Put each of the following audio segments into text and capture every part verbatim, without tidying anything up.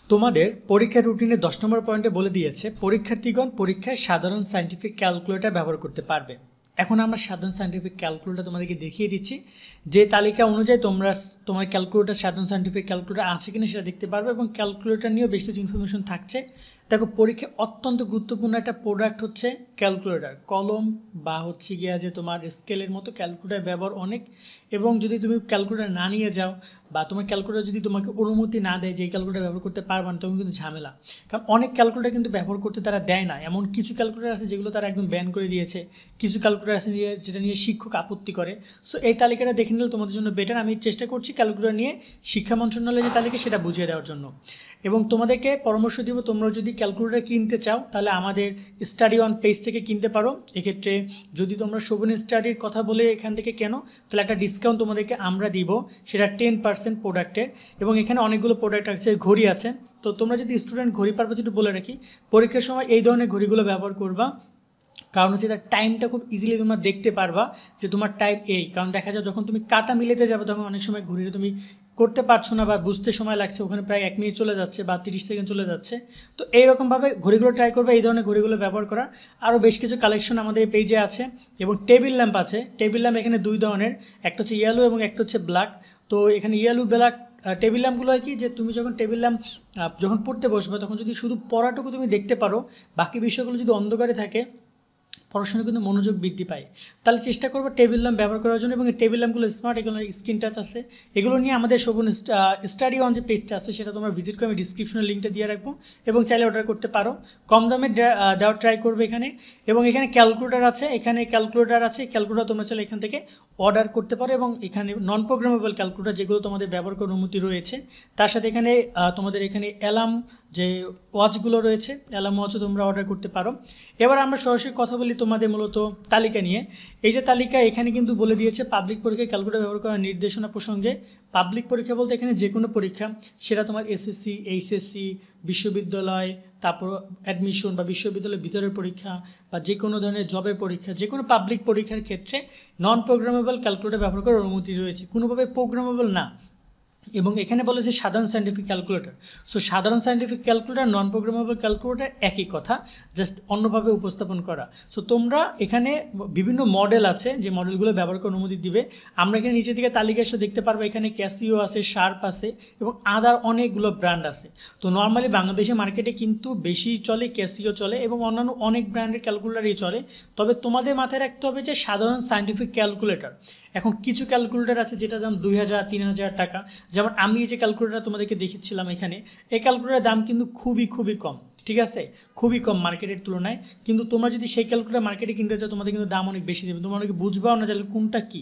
তোমাদের পরীক্ষার রুটিনে দশ নম্বর পয়েন্টে বলে দিয়েছে পরীক্ষার্থীগণ পরীক্ষায় সাধারণ সায়েন্টিফিক ক্যালকুলেটর ব্যবহার করতে পারবে। এখন আমরা সাধারণ সায়েন্টিফিক ক্যালকুলেটর তোমাদেরকে দেখিয়ে দিচ্ছি, যে তালিকা অনুযায়ী তোমরা তোমার ক্যালকুলেটর সাধারণ সায়েন্টিফিক ক্যালকুলেটর আছে কিনা সেটা দেখতে পারবে এবং ক্যালকুলেটর নিয়েও বেশ কিছু ইনফরমেশন থাকছে। দেখো, পরীক্ষায় অত্যন্ত গুরুত্বপূর্ণ একটা প্রোডাক্ট হচ্ছে ক্যালকুলেটর। কলম বা হচ্ছে গিয়া যে তোমার স্কেলের মতো ক্যালকুলেটর ব্যবহার অনেক, এবং যদি তুমি ক্যালকুলেটর না নিয়ে যাও বা তোমার ক্যালকুলেটর যদি তোমাকে অনুমতি না দেয় যে এই ক্যালকুলেটর ব্যবহার করতে পারবে না, তখন কিন্তু ঝামেলা। কারণ অনেক ক্যালকুলেটর কিন্তু ব্যবহার করতে তারা দেয় না, এমন কিছু ক্যালকুলেটর আছে যেগুলো তারা একদম ব্যান করে দিয়েছে, কিছু ক্যালকুলেটর আছে যেটা নিয়ে শিক্ষক আপত্তি করে। সো এই তালিকাটা দেখে নিলে তোমাদের জন্য বেটার। আমি চেষ্টা করছি ক্যালকুলেটর নিয়ে শিক্ষা মন্ত্রণালয়ের যে তালিকা সেটা বুঝিয়ে দেওয়ার জন্য, এবং তোমাদেরকে পরামর্শ দিব তোমরা যদি ক্যালকুলেটর কিনতে চাও তাহলে আমাদের স্টাডি অন পেজ থেকে কিনতে পারো। এক্ষেত্রে যদি তোমরা শোভন স্টাডির কথা বলে এখান থেকে কেন, তাহলে একটা ডিসকাউন্ট তোমাদেরকে আমরা দিব, সেটা টেন পার্সেন্ট প্রোডাক্টের। এবং এখানে অনেকগুলো প্রোডাক্ট আছে, ঘড়ি আছে। তো তোমরা যদি স্টুডেন্ট ঘড়ি পারপাস একটু বলে রাখি, পরীক্ষার সময় এই ধরনের ঘড়িগুলো ব্যবহার করবা, কারণ হচ্ছে তার টাইমটা খুব ইজিলি তোমরা দেখতে পারবা যে তোমার টাইম এই। কারণ দেখা যায় যখন তুমি কাটা মিলাতে যাবে তখন অনেক সময় ঘড়িটা তুমি করতে পারছো না বা বুঝতে সময় লাগছে, ওখানে প্রায় এক মিনিট চলে যাচ্ছে বা তিরিশ সেকেন্ড চলে যাচ্ছে। তো এইরকমভাবে ঘড়িগুলো ট্রাই করবে, এই ধরনের ঘড়িগুলো ব্যবহার করা। আরও বেশ কিছু কালেকশন আমাদের এই পেজে আছে, এবং টেবিল ল্যাম্প আছে। টেবিল ল্যাম্প এখানে দুই ধরনের, একটা হচ্ছে ইয়েলো এবং একটা হচ্ছে ব্ল্যাক। তো এখানে ইয়েলো ব্ল্যাক টেবিল ল্যাম্পগুলো হয় কি, যে তুমি যখন টেবিল ল্যাম্প যখন পড়তে বসবে তখন যদি শুধু পড়াটুকু তুমি দেখতে পারো, বাকি বিষয়গুলো যদি অন্ধকারে থাকে পড়াশোনা কিন্তু মনোযোগ বৃদ্ধি পায়। তাহলে চেষ্টা করবো টেবিল ল্যাম্প ব্যবহার করার জন্য। এবং এই টেবিল ল্যাম্পগুলো স্মার্ট, এগুলো স্ক্রিন টাচ আছে। এগুলো নিয়ে আমাদের শোভন স্টাডি অন যে পেজটা আছে সেটা তোমরা ভিজিট করে আমি ডিসক্রিপশনের লিঙ্কটা দিয়ে রাখবো, এবং চাইলে অর্ডার করতে পারো। কম দামে দেওয়ার ট্রাই করবে এখানে। এবং এখানে ক্যালকুলেটর আছে, এখানে ক্যালকুলেটর আছে ক্যালকুলেটর তোমরা চাইলে এখান থেকে অর্ডার করতে পারো। এবং এখানে নন প্রোগ্রামেবল ক্যালকুলেটর যেগুলো তোমাদের ব্যবহার করার অনুমতি রয়েছে, তার সাথে এখানে তোমাদের এখানে অ্যালার্ম যে ওয়াচগুলো রয়েছে, অ্যালার্ম ওয়াচও তোমরা অর্ডার করতে পারো। এবার আমরা সরাসরি কথা বলি তোমাদের মূলত তালিকা নিয়ে। এই যে তালিকা এখানে কিন্তু বলে দিয়েছে পাবলিক পরীক্ষায় ক্যালকুলেটর ব্যবহার করার নির্দেশনা প্রসঙ্গে। পাবলিক পরীক্ষা বলতে এখানে যে কোনো পরীক্ষা, সেটা তোমার এসএসসি, এইচএসসি, বিশ্ববিদ্যালয়, তারপর অ্যাডমিশন বা বিশ্ববিদ্যালয়ের ভিতরের পরীক্ষা বা যে কোনো ধরনের জবের পরীক্ষা, যে কোনো পাবলিক পরীক্ষার ক্ষেত্রে নন প্রোগ্রামেবল ক্যালকুলেটর ব্যবহার করার অনুমতি রয়েছে, কোনোভাবে প্রোগ্রামেবল না। এবং এখানে বলেছে সাধারণ সায়েন্টিফিক ক্যালকুলেটর। সো সাধারণ scientific calculator, non programmable calculator একই কথা, জাস্ট অন্যভাবে উপস্থাপন করা। সো তোমরা এখানে বিভিন্ন মডেল আছে, যে মডেলগুলো ব্যবহার করার অনুমতি দিবে। আমরা এখানে নিচের দিকে তালিকা এসে দেখতে পারবো, এখানে ক্যাসিও আছে, শার্প আছে, এবং আদার অনেকগুলো ব্র্যান্ড আছে। তো নর্মালি বাংলাদেশের মার্কেটে কিন্তু বেশি চলে ক্যাসিও চলে, এবং অন্যান্য অনেক ব্র্যান্ডের ক্যালকুলেটারই চলে। তবে তোমাদের মাথায় রাখতে হবে যে সাধারণ সায়েন্টিফিক ক্যালকুলেটর, এখন কিছু ক্যালকুলেটর আছে যেটা দাম দুই হাজার তিন হাজার টাকা। যেমন আমি এই যে ক্যালকুলেটর তোমাদেরকে দেখিয়েছিলাম এখানে, এই ক্যালকুলেটরের দাম কিন্তু খুবই খুবই কম, ঠিক আছে, খুবই কম মার্কেটের তুলনায়। কিন্তু তোমরা যদি সেই ক্যালকুলেটর মার্কেটে কিনতে চাও তোমাদের কিন্তু দাম অনেক বেশি দেবে, তোমরা অনেকে বুঝবাও না যাহলে কোনটা কী।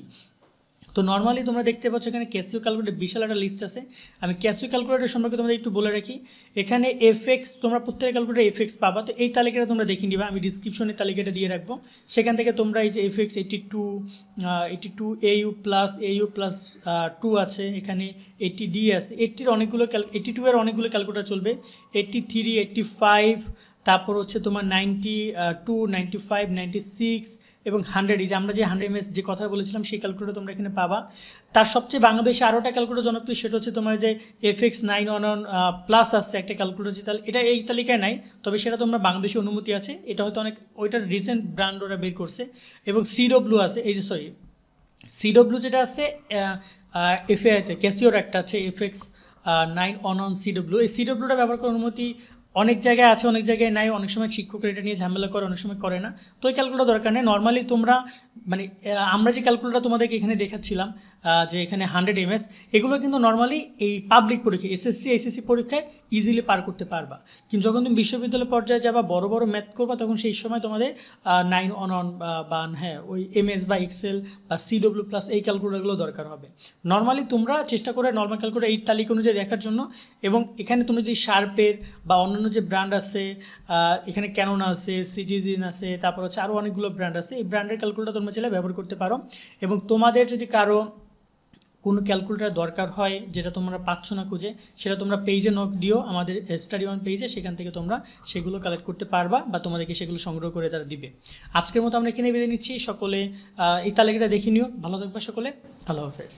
তো নর্মালি তোমরা দেখতে পাচ্ছ এখানে ক্যাসিও ক্যালকুলেটর বিশাল একটা লিস্ট আছে। আমি ক্যাসিও ক্যালকুলেটর সম্পর্কে তোমাদের একটু বলে রাখি। এখানে এফএক্স, তোমরা প্রত্যেক ক্যালকুলেটর এফএক্স পাবা। তো এই তালিকাটা তোমরা দেখে নিবা, আমি ডিসক্রিপশনে তালিকাটা দিয়ে রাখবো। সেখান থেকে তোমরা এই যে FX eighty two eighty two AU plus AU plus two আছে, এখানে এইটি ডি আছে, এইটির অনেকগুলো এইটি টু এর অনেকগুলো ক্যালকুলেটর চলবে, এইটি থ্রি এইটটি ফাইভ, তারপর হচ্ছে তোমার ninety two ninety five ninety six এবং হান্ড্রেড। এই যে আমরা যে হান্ড্রেড এমএস যে কথা বলেছিলাম সেই ক্যালকুলেটর তোমরা এখানে পাবা। তার সবচেয়ে বাংলাদেশে আরোটা ক্যালকুলেটর জনপ্রিয়, সেটা হচ্ছে তোমার যে FX nine one one plus আসছে একটা ক্যালকুলেটর, যে তাহলে এটা এই তালিকায় নাই, তবে সেটা তোমরা বাংলাদেশে অনুমতি আছে। এটা হয়তো অনেক ওইটার রিসেন্ট ব্র্যান্ড ওরা বের করছে। এবং সিডব্লিউ আছে, এই যে সরি সিডব্লিউ যেটা আছে এফএআইতে, ক্যাসিওর একটা আছে FX nine one one CW. এই সিডব্লিউটা ব্যবহার করার অনুমতি অনেক জায়গায় আছে, অনেক জায়গায় নাই। অনেক সময় শিক্ষকরা এটা নিয়ে ঝামেলা করে, অনেক সময় করে না। তো এই ক্যালকুলেটর দরকার নেই। নর্মালি তোমরা মানে আমরা যে ক্যালকুলেটর তোমাদেরকে এখানে দেখাচ্ছিলাম, যে এখানে হান্ড্রেড এমএস, এগুলো কিন্তু নর্মালি এই পাবলিক পরীক্ষা এসএসসি এইচএসসি পরীক্ষায় ইজিলি পার করতে পারবা। কিন্তু যখন তুমি বিশ্ববিদ্যালয় পর্যায়ে যাবা, বড় বড় ম্যাথ করবা, তখন সেই সময় তোমাদের নাইন অন অন বা হ্যাঁ ওই এমএস বা এক্সেল বা সিডব্লিউ প্লাস এই ক্যালকুলেটরগুলো দরকার হবে। নর্মালি তোমরা চেষ্টা করে নর্মাল ক্যালকুলেটর এই তালিকা অনুযায়ী দেখার জন্য। এবং এখানে তুমি যদি শার্পের বা অন্যান্য যে ব্র্যান্ড আছে, এখানে ক্যানন আছে, সিটিজেন আছে, তারপর হচ্ছে আরও অনেকগুলো ব্র্যান্ড আছে, এই ব্র্যান্ডের ক্যালকুলেটর তোমরা চাইলে ব্যবহার করতে পারো। এবং তোমাদের যদি কারো কোনো ক্যালকুলেটর দরকার হয় যেটা তোমরা পাচ্ছ না খুঁজে, সেটা তোমরা পেজে নক দিও আমাদের স্টাডি ওয়ান পেজে, সেখান থেকে তোমরা সেগুলো কালেক্ট করতে পারবা বা তোমাদেরকে সেগুলো সংগ্রহ করে তারা দিবে। আজকের মতো আমরা এখানে বেঁধে নিচ্ছি। সকলে এই তালিকাটা দেখে নিও। ভালো থাকবে সকলে, আল্লাহ হাফেজ।